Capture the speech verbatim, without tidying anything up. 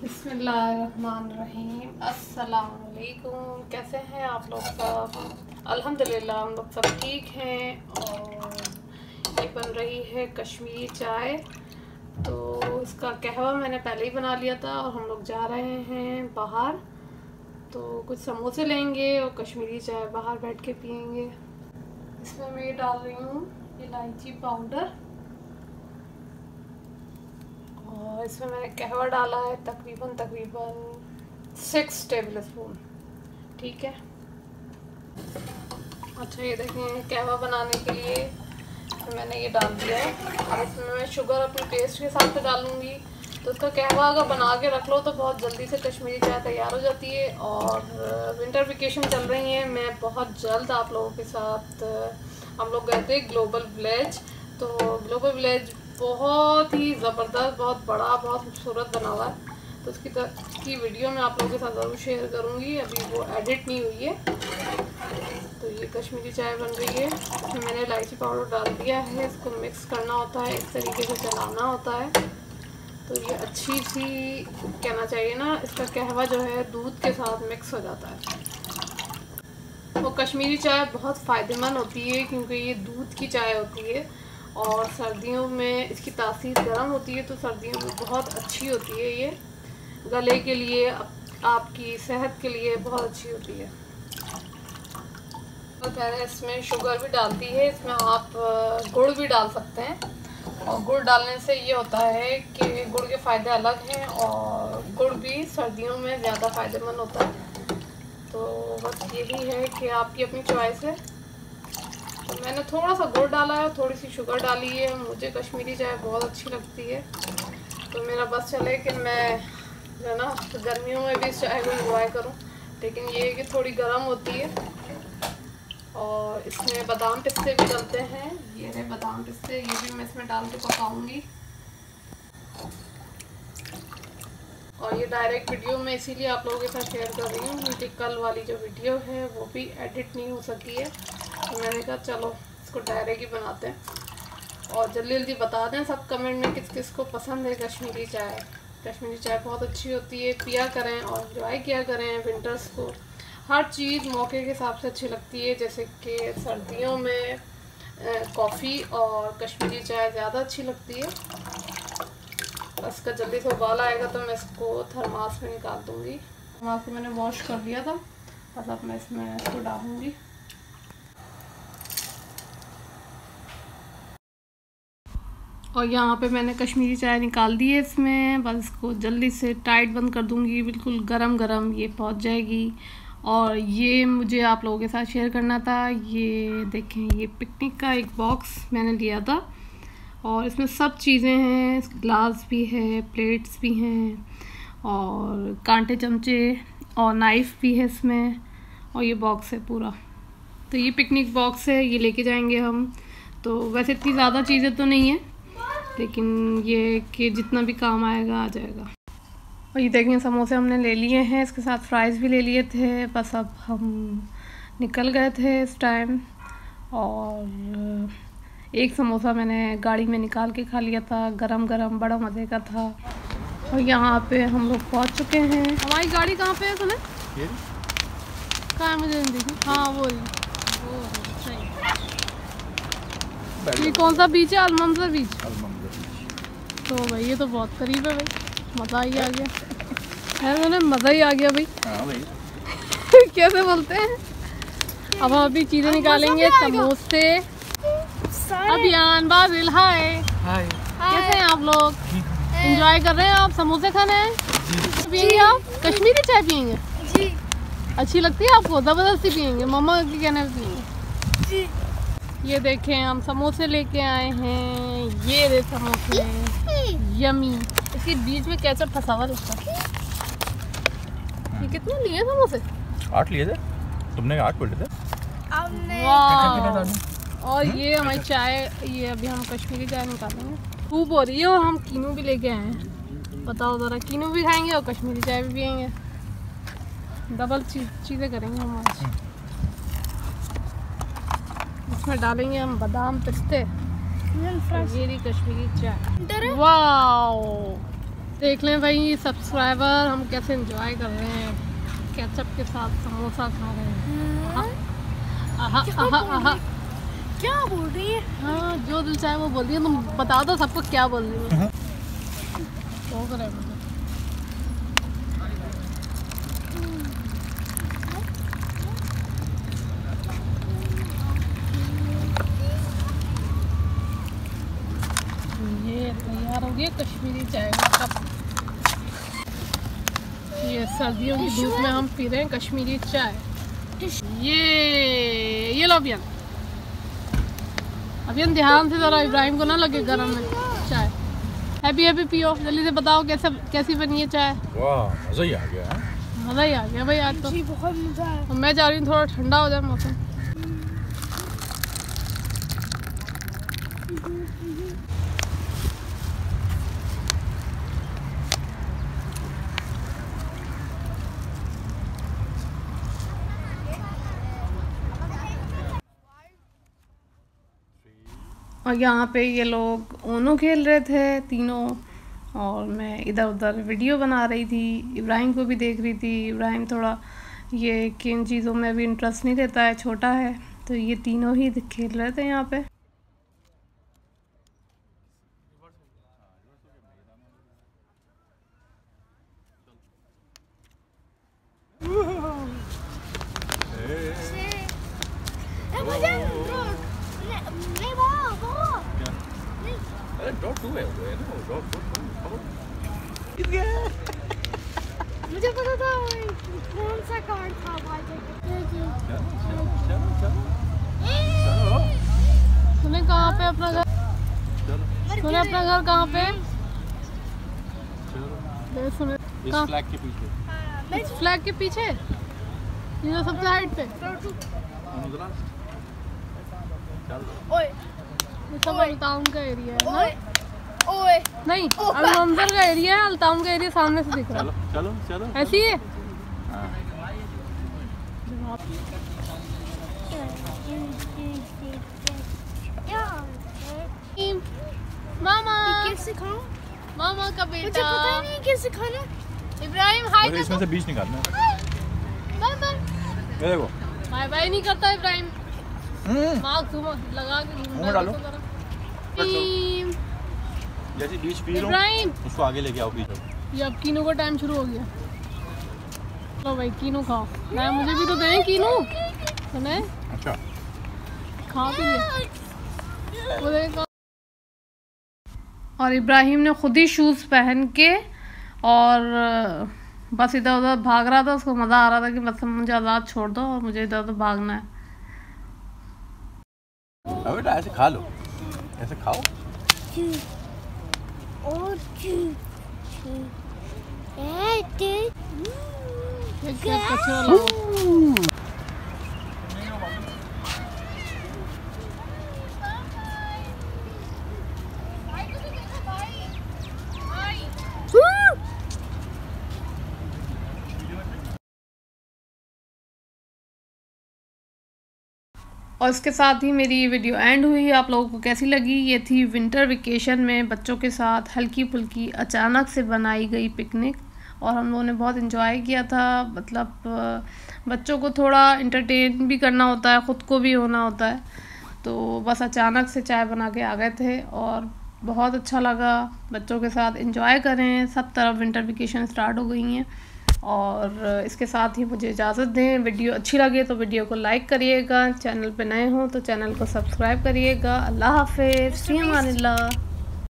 बिस्मिल्लाहिर्रहमानिर्रहीम। अस्सलाम वालेकुम। कैसे हैं आप लोग सब? अल्हम्दुलिल्लाह हम लोग सब ठीक हैं। और ये बन रही है कश्मीरी चाय। तो इसका कहवा मैंने पहले ही बना लिया था और हम लोग जा रहे हैं बाहर, तो कुछ समोसे लेंगे और कश्मीरी चाय बाहर बैठ के पियेंगे। इसमें मैं ये डाल रही हूँ इलायची पाउडर और इसमें मैंने कहवा डाला है तकरीबन तकरीबन सिक्स टेबल स्पून। ठीक है। अच्छा ये देखें, कहवा बनाने के लिए तो मैंने ये डाल दिया है। अब इसमें मैं शुगर अपने टेस्ट के हिसाब से डालूँगी। तो इसका कहवा अगर बना के रख लो तो बहुत जल्दी से कश्मीरी चाय तैयार हो जाती है। और विंटर वेकेशन चल रही है, मैं बहुत जल्द आप लोगों के साथ हम लोग गए थे ग्लोबल विलेज। तो ग्लोबल विलेज बहुत ही ज़बरदस्त, बहुत बड़ा, बहुत खूबसूरत बना हुआ है। तो उसकी की वीडियो मैं आप लोगों के साथ ज़रूर शेयर करूँगी। अभी वो एडिट नहीं हुई है। तो ये कश्मीरी चाय बन रही है। इसमें मैंने इलायची पाउडर डाल दिया है। इसको मिक्स करना होता है, इस तरीके से चलाना होता है। तो ये अच्छी सी कहना चाहिए ना, इसका कहवा जो है दूध के साथ मिक्स हो जाता है। वो कश्मीरी चाय बहुत फ़ायदेमंद होती है क्योंकि ये दूध की चाय होती है और सर्दियों में इसकी तासीर गर्म होती है, तो सर्दियों में बहुत अच्छी होती है। ये गले के लिए, आपकी सेहत के लिए बहुत अच्छी होती है। तो मैंने इसमें शुगर भी डालती है। इसमें आप गुड़ भी डाल सकते हैं और गुड़ डालने से ये होता है कि गुड़ के फ़ायदे अलग हैं और गुड़ भी सर्दियों में ज़्यादा फ़ायदेमंद होता है। तो बस यही है कि आपकी अपनी चॉइस है। तो मैंने थोड़ा सा गुड़ डाला है और थोड़ी सी शुगर डाली है। मुझे कश्मीरी चाय बहुत अच्छी लगती है, तो मेरा बस चले कि मैं जो है ना गर्मियों में भी इस चाय को इंजॉय करूं। लेकिन ये है कि थोड़ी गर्म होती है। और इसमें बादाम पिस्ते भी डलते हैं। ये रहे बादाम पिस्ते, ये भी मैं इसमें डाल के पकाऊंगी। और ये डायरेक्ट वीडियो में इसीलिए आप लोगों के साथ शेयर कर रही हूँ क्योंकि कल वाली जो वीडियो है वो भी एडिट नहीं हो सकी है। तो मैंने कहा चलो इसको डायरेक्ट ही बनाते हैं और जल्दी जल्दी बता दें सब कमेंट में किस किस को पसंद है कश्मीरी चाय। कश्मीरी चाय बहुत अच्छी होती है, पिया करें और एंजॉय किया करें। विंटर्स को हर चीज़ मौके के हिसाब से अच्छी लगती है। जैसे कि सर्दियों में कॉफ़ी और कश्मीरी चाय ज़्यादा अच्छी लगती है। बस का जल्दी से उबाल आएगा तो मैं इसको थर्मास में निकाल दूँगी। थर्मास को मैंने वॉश कर दिया था, बस अब मैं इसमें इसको डालूँगी। और यहाँ पे मैंने कश्मीरी चाय निकाल दी है इसमें। बस इसको जल्दी से टाइट बंद कर दूँगी, बिल्कुल गरम गरम ये पहुँच जाएगी। और ये मुझे आप लोगों के साथ शेयर करना था। ये देखें, ये पिकनिक का एक बॉक्स मैंने लिया था और इसमें सब चीज़ें हैं। ग्लास भी है, प्लेट्स भी हैं और कांटे चमचे और नाइफ़ भी है इसमें। और ये बॉक्स है पूरा। तो ये पिकनिक बॉक्स है, ये लेके जाएंगे हम। तो वैसे इतनी ज़्यादा चीज़ें तो नहीं है, लेकिन ये कि जितना भी काम आएगा आ जाएगा। और ये देखें, समोसे हमने ले लिए हैं, इसके साथ फ्राइज़ भी ले लिए थे। बस अब हम निकल गए थे इस टाइम। और एक समोसा मैंने गाड़ी में निकाल के खा लिया था, गरम गरम, बड़ा मज़े का था। और यहाँ पे हम लोग पहुँच चुके हैं। हमारी गाड़ी कहाँ पे है सुने? कहाँ है मुझे नहीं देखी। हाँ वो वो सही। ये कौन सा बीच है? अलमंजर बीच। तो भाई ये तो बहुत करीब है भाई, मज़ा ही आ गया है ना, मज़ा ही आ गया भाई। हाँ भाई कैसे बोलते हैं। अब हम अभी चीज़ें निकालेंगे। समोसे, अभियान, बाजिल, हाय हाय, कैसे हैं आप लोग? एंजॉय कर रहे हैं आप? समोसे खाने हैं? पियेंगे आप? कश्मीरी चाय पियेंगे जी? अच्छी लगती है आपको? ज़बरदस्ती पियेंगे? मम्मा के कहने पे पियेंगे जी? ये देखें, हम समोसे लेके आए हैं। ये रे समोसे यमी। इसके बीच में केचप फंसा हुआ है। ये कितने लिए समोसे? आठ लिए थे। तुमने आठ बोले थे। वाह। और ये हमारी चाय, ये अभी हम कश्मीरी चाय निकालेंगे। धूप हो रही है और हम कीनू भी लेके आए हैं। बताओ ज़रा, कीनू भी खाएंगे और कश्मीरी चाय भी पियेंगे। डबल चीज़ चीज़ें करेंगे हम आज। इसमें डालेंगे हम बादाम पिस्ते। ये कश्मीरी चाय। वाओ देख लें भाई सब्सक्राइबर हम कैसे एंजॉय कर रहे हैं, केचप के साथ समोसा खा रहे हैं। आहा, आहा, आहा। क्या बोल रही है? हाँ जो दिल चाहे वो बोल रही है। तुम बता दो सबको क्या बोल रही है। तो करे ये तैयार हो गया कश्मीरी चाय का कप। ये सर्दियों की धूप में हम पी रहे हैं कश्मीरी चाय। ये ये लो अभियान, अभियान ध्यान से जरा, इब्राहिम को ना लगे गरम में चाय। हैप्पी हैप्पी पियो, जल्दी से बताओ कैसे कैसी बनी है चाय। वाह मज़ा ही आ गया। मज़ा ही आ गया भाई आज तो। जी बहुत मज़ा आया। मैं जा रही हूँ थोड़ा ठंडा हो जाए मौसम। और यहाँ पे ये लोग ओनो खेल रहे थे तीनों, और मैं इधर उधर वीडियो बना रही थी, इब्राहिम को भी देख रही थी। इब्राहिम थोड़ा ये किन चीज़ों में भी इंटरेस्ट नहीं लेता है, छोटा है, तो ये तीनों ही खेल रहे थे यहाँ पे। मुझे पता था कौन सा कार्ड था भाई। तूने कहाँ पे अपना घर, तूने अपना घर कहाँ पे? सुने इस फ्लैग के पीछे। इस फ्लैग के पीछे, ये तो सबसे हाइट पे। ओए ये सब अल्ताउन का एरिया है ना? ओए नहीं, अलमंजर का एरिया है, अल्ताउन का एरिया सामने से दिख रहा है। चलो चलो चलो ऐसी है। मामा कैसे खाऊं? मामा का मुझे बेटा पता नहीं कैसे खाना। इब्राहिम हाय अरे इसमें से बीच निकालना है। Bye bye. ये देखो बाय बाय नहीं करता इब्राहिम, हम्म मास्क लगा के मुंह में डालो। जैसे बीच पी लो इब्राहिम उसको आगे लेके आओ पीछे। ये अब कीनू का टाइम शुरू हो गया। लो भाई कीनू खाओ। मैं मुझे भी तो दें कीनू, सुने? अच्छा खा भी लिया वो देखो। और इब्राहिम ने खुद ही शूज़ पहन के और बस इधर उधर भाग रहा था। उसको मज़ा आ रहा था कि बस मुझे आज़ाद छोड़ दो और मुझे इधर उधर भागना है। अब बेटा ऐसे खा लो, ऐसे खाओ। और क्या कचरा लगा। और इसके साथ ही मेरी ये वीडियो एंड हुई। आप लोगों को कैसी लगी? ये थी विंटर वेकेशन में बच्चों के साथ हल्की फुल्की अचानक से बनाई गई पिकनिक, और हम लोगों ने बहुत इन्जॉय किया था। मतलब बच्चों को थोड़ा इंटरटेन भी करना होता है, ख़ुद को भी होना होता है, तो बस अचानक से चाय बना के आ गए थे और बहुत अच्छा लगा। बच्चों के साथ एंजॉय करें, सब तरफ विंटर वेकेशन स्टार्ट हो गई हैं। और इसके साथ ही मुझे इजाज़त दें। वीडियो अच्छी लगे तो वीडियो को लाइक करिएगा, चैनल पे नए हों तो चैनल को सब्सक्राइब करिएगा। अल्लाह हाफ़िज़, फ़ी अमानिल्लाह।